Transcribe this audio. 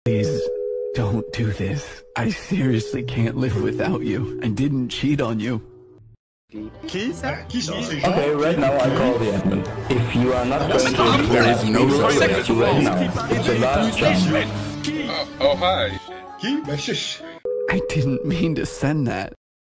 Please, don't do this. I seriously can't live without you. I didn't cheat on you. Qui ça? Okay, right now I call the admin. If you are not going to implement no arrest you right now, it's the last chance. Oh, hi. Qui? Bah, shush. I didn't mean to send that.